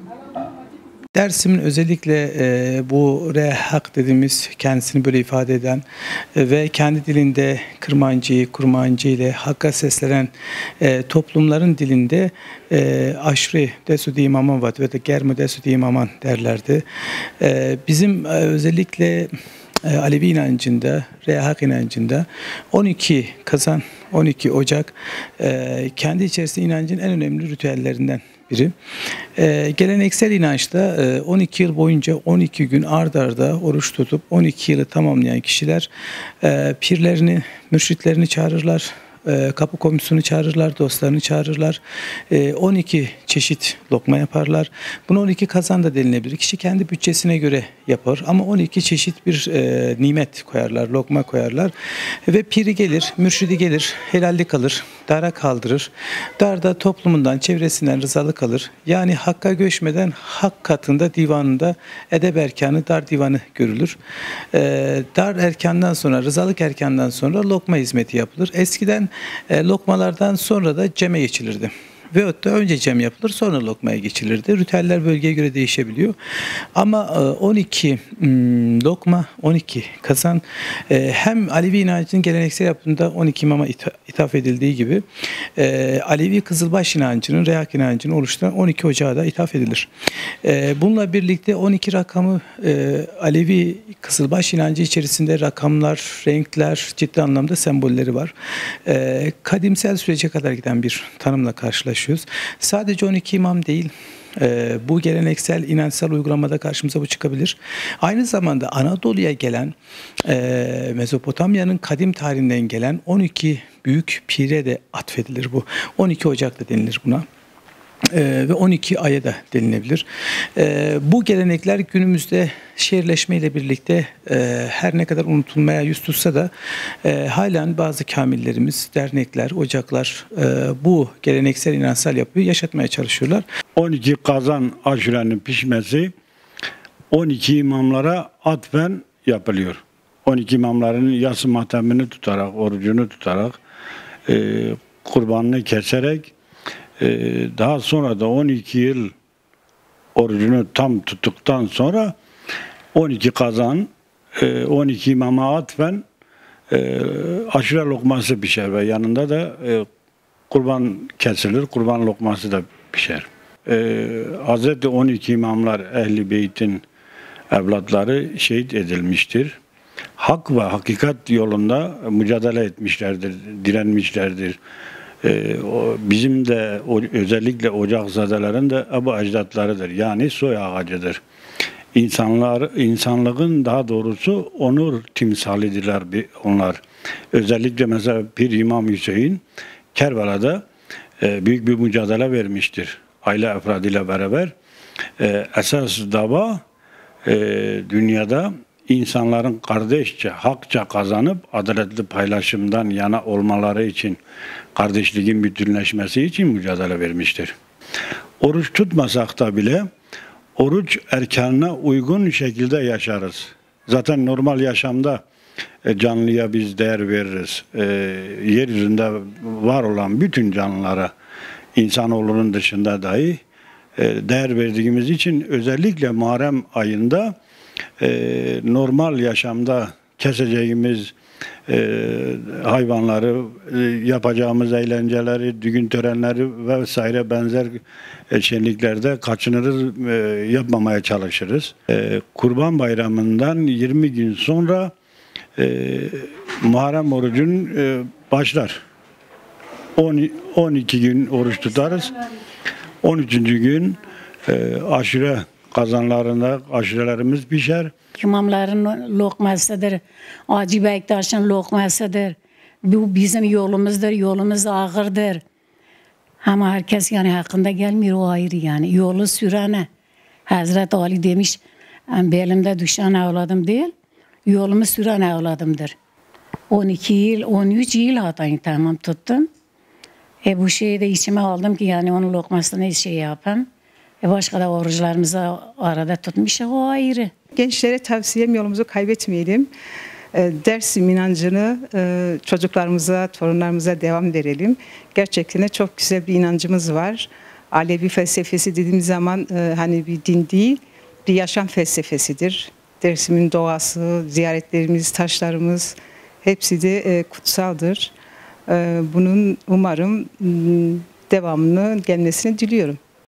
Dersim'in özellikle bu rehak dediğimiz kendisini böyle ifade eden ve kendi dilinde Kırmancı, Kurmancı ile Hakk'a seslenen toplumların dilinde aşri desudi imaman var ve de germu desudi imaman derlerdi. Bizim özellikle Alevi inancında, Rehak inancında 12 Kazan, 12 Ocak kendi içerisinde inancın en önemli ritüellerinden biri. Geleneksel inançta 12 yıl boyunca 12 gün ard arda oruç tutup 12 yılı tamamlayan kişiler pirlerini, mürşitlerini çağırırlar. Kapı komşusunu çağırırlar, dostlarını çağırırlar. 12 çeşit lokma yaparlar. Bunu 12 kazan da denilebilir. Kişi kendi bütçesine göre yapar ama 12 çeşit bir nimet koyarlar, lokma koyarlar. Ve piri gelir, mürşidi gelir, helallik alır, dara kaldırır. Darda toplumundan, çevresinden rızalık alır. Yani Hakk'a göçmeden hak katında, divanında edeb erkanı, dar divanı görülür. Dar erkandan sonra, rızalık erkandan sonra lokma hizmeti yapılır. Eskiden lokmalardan sonra da ceme geçilirdi. Veyahut da önce cem yapılır sonra lokmaya geçilirdi. Ritüeller bölgeye göre değişebiliyor. Ama 12 lokma, 12 kazan hem Alevi inancının geleneksel yapımında 12 imama ithaf edildiği gibi Alevi Kızılbaş inancının, Rehak inancının oluşturan 12 ocağa da ithaf edilir. Bununla birlikte 12 rakamı Alevi Kızılbaş inancı içerisinde rakamlar, renkler, ciddi anlamda sembolleri var. Kadimsel sürece kadar giden bir tanımla karşılaşıyoruz. Sadece 12 imam değil, bu geleneksel inançsal uygulamada karşımıza bu çıkabilir. Aynı zamanda Anadolu'ya gelen, Mezopotamya'nın kadim tarihinden gelen 12 büyük pire de atfedilir bu. 12 Ocak da denilir buna. Ve 12 aya da denilebilir. Bu gelenekler günümüzde şehirleşme ile birlikte her ne kadar unutulmaya yüz tutsa da halen bazı kamillerimiz, dernekler, ocaklar bu geleneksel inançsal yapıyı yaşatmaya çalışıyorlar. 12 kazan aşurenin pişmesi 12 imamlara atfen yapılıyor. 12 imamların yası matemini tutarak, orucunu tutarak, kurbanını keserek, daha sonra da 12 yıl orucunu tam tuttuktan sonra 12 kazan 12 imama atfen aşure lokması pişer ve yanında da kurban kesilir, kurban lokması da pişer. Hazreti 12 imamlar Ehl-i Beyt'in evlatları şehit edilmiştir. Hak ve hakikat yolunda mücadele etmişlerdir, direnmişlerdir. Bizim de özellikle Ocakzadelerin de Ebu Ecdatlarıdır. Yani soy ağacıdır. İnsanlığın daha doğrusu onur timsalidirler onlar. Özellikle mesela Pir İmam Hüseyin Kerbela'da büyük bir mücadele vermiştir. Aile efradıyla beraber. Esas dava dünyada insanların kardeşçe, hakça kazanıp adaletli paylaşımdan yana olmaları için, kardeşliğin bütünleşmesi için mücadele vermiştir. Oruç tutmasak da bile oruç erkanına uygun şekilde yaşarız. Zaten normal yaşamda canlıya biz değer veririz. Yeryüzünde var olan bütün canlılara, insanoğlunun dışında dahi değer verdiğimiz için özellikle Muharrem ayında normal yaşamda keseceğimiz hayvanları, yapacağımız eğlenceleri, düğün törenleri vesaire benzer şenliklerde kaçınırız, yapmamaya çalışırız. Kurban Bayramı'ndan 20 gün sonra Muharrem orucun başlar. 12 gün oruç tutarız. 13. gün aşure kazanlarında aşurelerimiz pişer. İmamların lokmasıdır, Hacı Bektaş'ın lokmasıdır. Bu bizim yolumuzdur, yolumuz ağırdır. Ama herkes yani hakkında gelmiyor, o ayrı yani. Yolu sürene. Hazreti Ali demiş, belimde düşen evladım değil, yolumu süren evladımdır. 12 yıl, 13 yıl hatta tamam tuttum. Bu şeyi de içime aldım ki yani onun lokmasını şey yapayım. Başka da oruçlarımızı arada tutmuş, o ayrı. Gençlere tavsiyem yolumuzu kaybetmeyelim. Dersim inancını çocuklarımıza, torunlarımıza devam verelim. Gerçekten çok güzel bir inancımız var. Alevi felsefesi dediğimiz zaman hani bir din değil, bir yaşam felsefesidir. Dersim'in doğası, ziyaretlerimiz, taşlarımız hepsi de kutsaldır. Bunun umarım devamını gelmesini diliyorum.